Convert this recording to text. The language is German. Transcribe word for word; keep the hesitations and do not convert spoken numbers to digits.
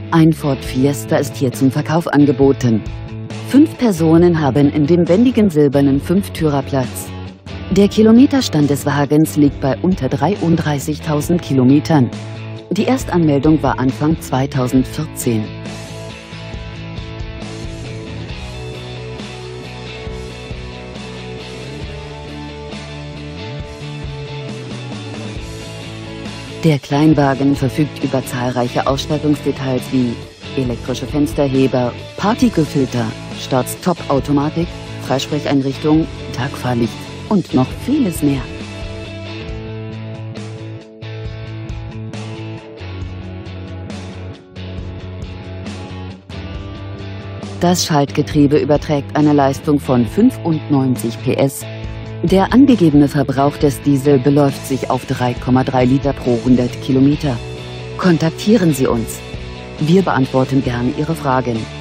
Ein Ford Fiesta ist hier zum Verkauf angeboten. Fünf Personen haben in dem wendigen silbernen Fünftürer Platz. Der Kilometerstand des Wagens liegt bei unter dreiunddreißigtausend Kilometern. Die Erstanmeldung war Anfang zweitausendvierzehn. Der Kleinwagen verfügt über zahlreiche Ausstattungsdetails wie elektrische Fensterheber, Partikelfilter, Start-Stop-Automatik, Freisprecheinrichtung, Tagfahrlicht und noch vieles mehr. Das Schaltgetriebe überträgt eine Leistung von fünfundneunzig P S. Der angegebene Verbrauch des Diesel beläuft sich auf drei Komma drei Liter pro hundert Kilometer. Kontaktieren Sie uns. Wir beantworten gern Ihre Fragen.